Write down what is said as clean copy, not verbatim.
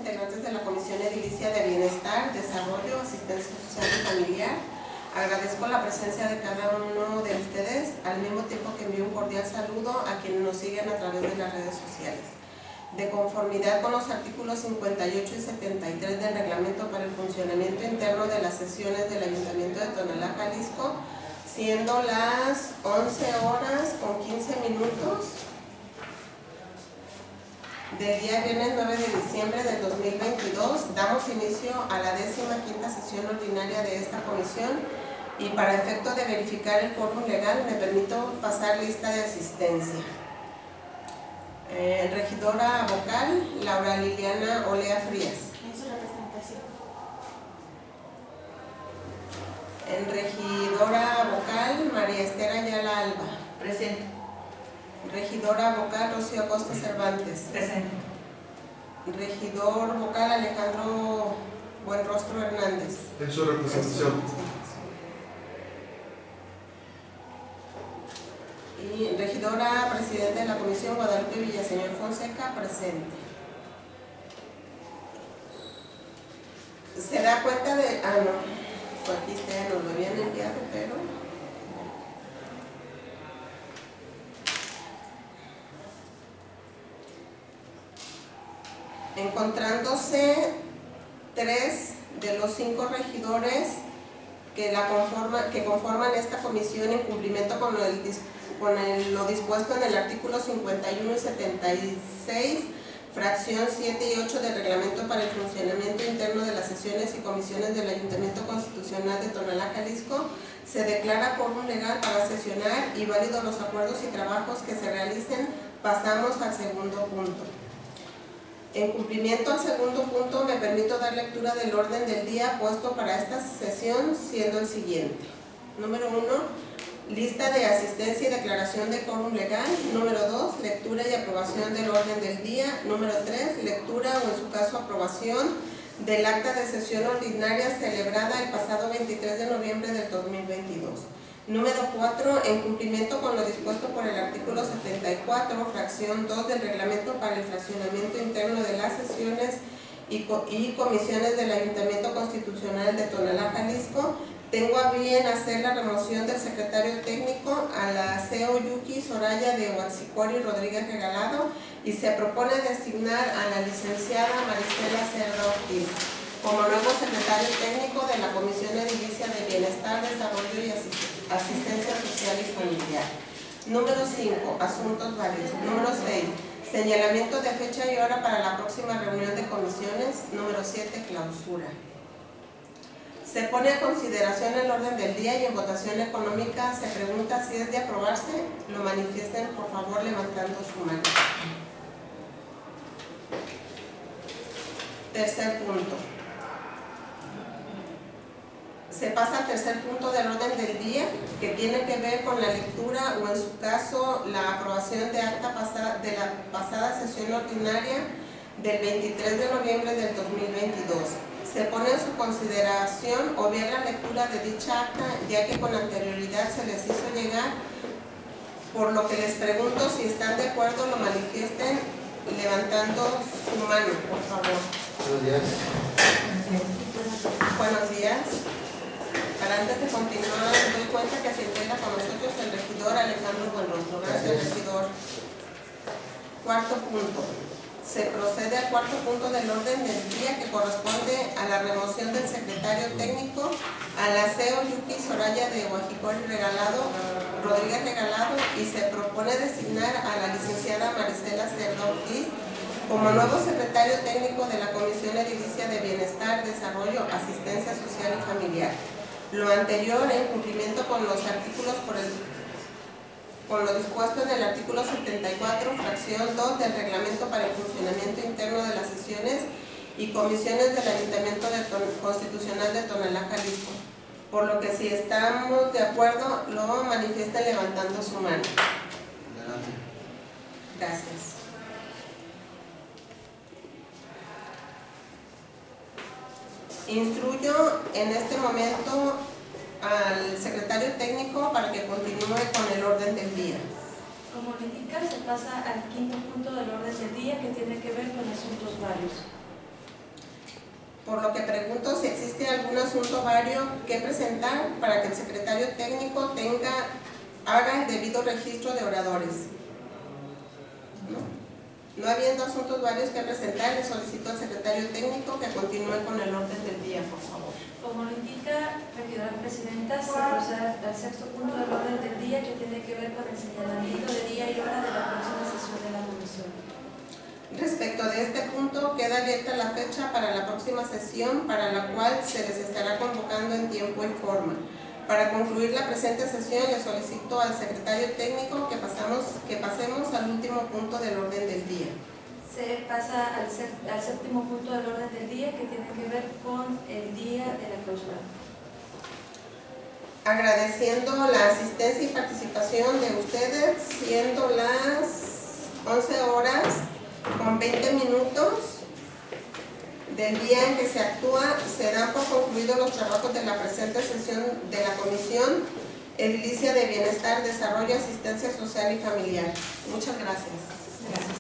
integrantes de la Comisión Edilicia de Bienestar, Desarrollo, Asistencia Social y Familiar. Agradezco la presencia de cada uno de ustedes, al mismo tiempo que envío un cordial saludo a quienes nos siguen a través de las redes sociales. De conformidad con los artículos 58 y 73 del Reglamento para el Funcionamiento Interno de las Sesiones del Ayuntamiento de Tonalá, Jalisco, siendo las 11:15 del día viernes 9 de diciembre del 2022, damos inicio a la 15ª sesión ordinaria de esta comisión y para efecto de verificar el quórum legal me permito pasar lista de asistencia. Regidora vocal, Laura Liliana Olea Frías. En su representación. Regidora vocal, María Esther Ayala Alba. Presente. Regidora vocal, Rocío Acosta Cervantes. Presente. Regidor vocal, Alejandro Buenrostro Hernández. En su representación. Y regidora presidenta de la comisión, Guadalupe Villaseñor Fonseca, presente. Se da cuenta de... no, pues aquí ustedes nos lo habían enviado, pero... encontrándose 3 de los 5 regidores que conforman esta comisión en cumplimiento con lo dispuesto en el artículo 51 y 76, fracción 7 y 8 del Reglamento para el Funcionamiento Interno de las Sesiones y Comisiones del Ayuntamiento Constitucional de Tonalá, Jalisco, se declara quórum legal para sesionar y válidos los acuerdos y trabajos que se realicen. Pasamos al segundo punto. En cumplimiento al segundo punto, me permito dar lectura del orden del día puesto para esta sesión, siendo el siguiente. Número 1, lista de asistencia y declaración de quórum legal. Número 2, lectura y aprobación del orden del día. Número 3, lectura o en su caso aprobación del acta de sesión ordinaria celebrada el pasado 23 de noviembre del 2022. Número 4, en cumplimiento con lo dispuesto por el artículo 74, fracción 2 del Reglamento para el Fraccionamiento Interno de las Sesiones y Comisiones del Ayuntamiento Constitucional de Tonalá, Jalisco, tengo a bien hacer la remoción del secretario técnico a la CEO Yuki Soraya de Huatzicori Rodríguez Regalado y se propone designar a la licenciada Maricela Cerda Ortiz como nuevo secretario técnico de la Comisión Edilicia de Bienestar, Desarrollo y Asistencia Social y Familiar. Número 5, asuntos varios. Número 6, señalamiento de fecha y hora para la próxima reunión de comisiones. Número 7, clausura. Se pone a consideración el orden del día y en votación económica se pregunta si es de aprobarse. Lo manifiesten por favor levantando su mano. Tercer punto. Se pasa al tercer punto del orden del día, que tiene que ver con la lectura o en su caso la aprobación de acta de la pasada sesión ordinaria del 23 de noviembre del 2022. Se pone en su consideración obviar la lectura de dicha acta, ya que con anterioridad se les hizo llegar, por lo que les pregunto si están de acuerdo, lo manifiesten levantando su mano, por favor. Buenos días. Buenos días. Para antes de continuar, me doy cuenta que se integra con nosotros el regidor Alejandro Buenrostro. Gracias, regidor. Cuarto punto. Se procede al cuarto punto del orden del día, que corresponde a la remoción del secretario técnico a la CEO Yuki Soraya de Huatzicori Rodríguez Regalado y se propone designar a la licenciada Maricela Cerda Ortiz como nuevo secretario técnico de la Comisión Edilicia de Bienestar, Desarrollo, Asistencia Social y Familiar. Lo anterior en cumplimiento con los artículos con lo dispuesto en el artículo 74, fracción 2 del Reglamento para el Funcionamiento Interno de las Sesiones y Comisiones del Ayuntamiento Constitucional de Tonalá, Jalisco. Por lo que si estamos de acuerdo, lo manifiesten levantando su mano. Adelante. Gracias. Instruyo en este momento al secretario técnico para que continúe con el orden del día. Como le indica, se pasa al quinto punto del orden del día, que tiene que ver con asuntos varios. por lo que pregunto si existe algún asunto vario que presentar para que el secretario técnico haga el debido registro de oradores. No habiendo asuntos varios que presentar, le solicito al secretario técnico que continúe con el orden del día, por favor. Como lo indica regidora presidenta, se procede al sexto punto del orden del día, que tiene que ver con el señalamiento de día y hora de la próxima sesión de la comisión. Respecto de este punto, queda abierta la fecha para la próxima sesión, para la cual se les estará convocando en tiempo y forma. Para concluir la presente sesión, le solicito al secretario técnico que pasemos al último punto del orden del día. Se pasa al séptimo punto del orden del día, que tiene que ver con el día de la clausura. Agradeciendo la asistencia y participación de ustedes, siendo las 11 horas con 20 minutos del día en que se actúa, se dan por concluidos los trabajos de la presente sesión de la Comisión Edilicia de Bienestar, Desarrollo, Asistencia Social y Familiar. Muchas gracias.